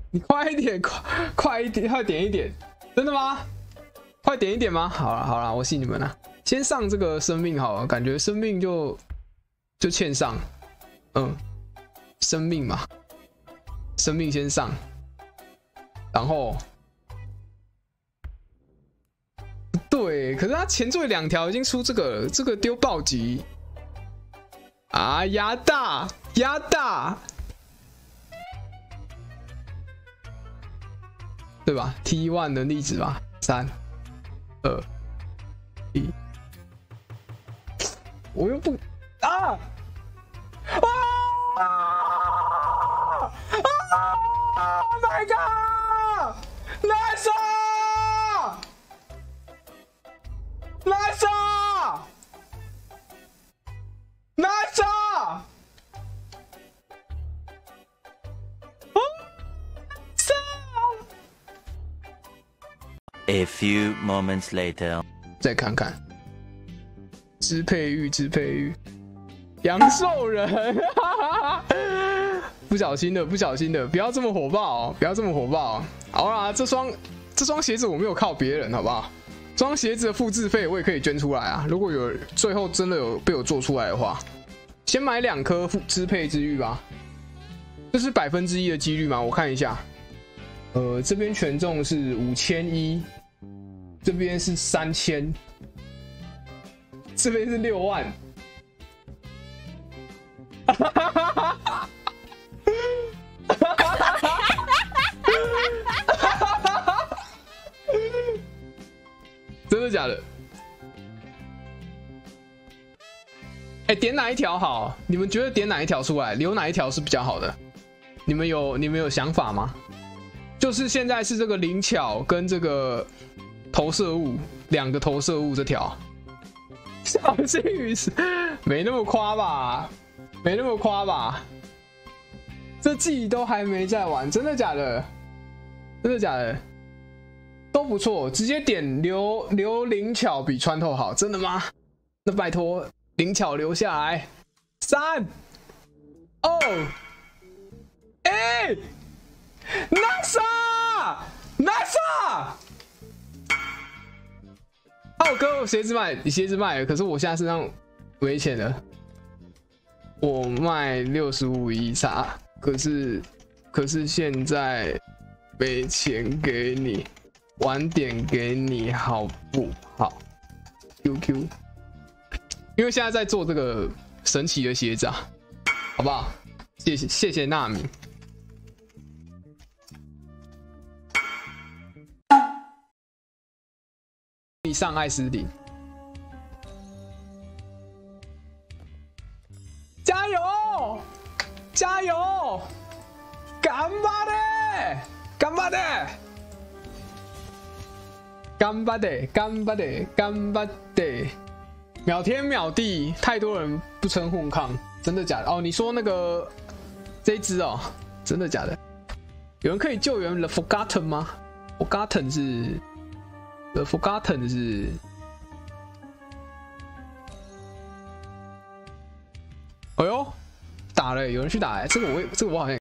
你快一点，快一点，快点一点，真的吗？快点一点吗？好了好了，我信你们了。先上这个生命好了，感觉生命就欠上，生命嘛，生命先上，然后对，可是他前缀2条已经出这个了，这个丢暴击啊，压大压大。对吧 ？T1 能力值吧，3、2、1，我又不啊！Oh my god！ Nice！ A few moments later， 再看看支配欲，阳寿人，不小心的，不要这么火爆哦，不要这么火爆哦。好啦，这双鞋子我没有靠别人，好不好？这双鞋子的复制费我也可以捐出来啊。如果有最后真的有被我做出来的话，先买2颗支配之玉吧。这是1%的几率吗？我看一下。这边权重是5100，这边是3000，这边是6万。真的假的？点哪一条好？你们觉得点哪一条出来，留哪一条是比较好的？你们有想法吗？就是现在是这个灵巧跟这个投射物2个投射物这条，小幸运是没那么夸吧？没那么夸吧？这季都还没在玩，真的假的？真的假的？都不错，直接点留灵巧比穿透好，真的吗？那拜托灵巧留下来。3、2、1。NASA！ 浩哥，我鞋子卖，你鞋子卖了，可是我现在身上没钱了。我卖65一差，可是现在没钱给你，晚点给你好不好 ？QQ， 因为现在在做这个神奇的鞋子啊，好不好？谢谢纳米。上艾斯林，加油！加油！干巴的！干巴的！干巴的！干巴的！干巴的！秒天秒地，太多人不称混抗，真的假的？哦，你说那个这一只哦，真的假的？有人可以救援 The Forgotten 吗 ？Forgotten 是。The Forgotten 是，哎呦，打了，有人去打，这个我好像